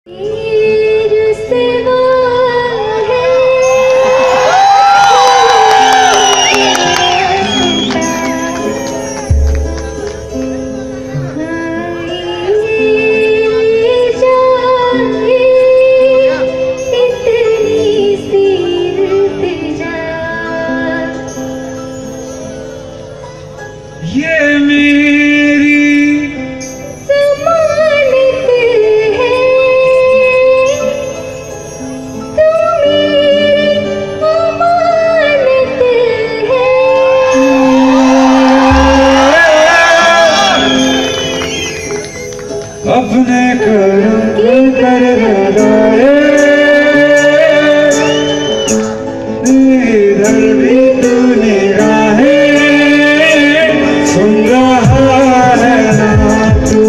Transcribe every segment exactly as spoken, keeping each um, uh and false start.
ये मेरी ज़मानत है, तू मेरी अमानत है। अपने कर्म की कर लगाए, इधर भी तू निगाहें सुन रहा है ना तू,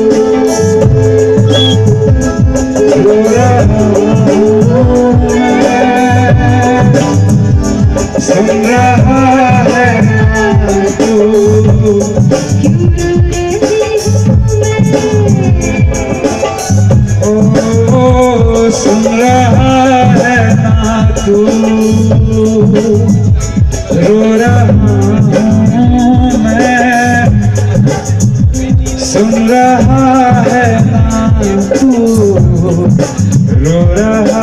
रो रहा हूँ मैं, सुन रहा है ना तू। ओ, सुन रहा है ना तू, रो रहा हूँ मैं, सुन रहा है ना तू, रो रहा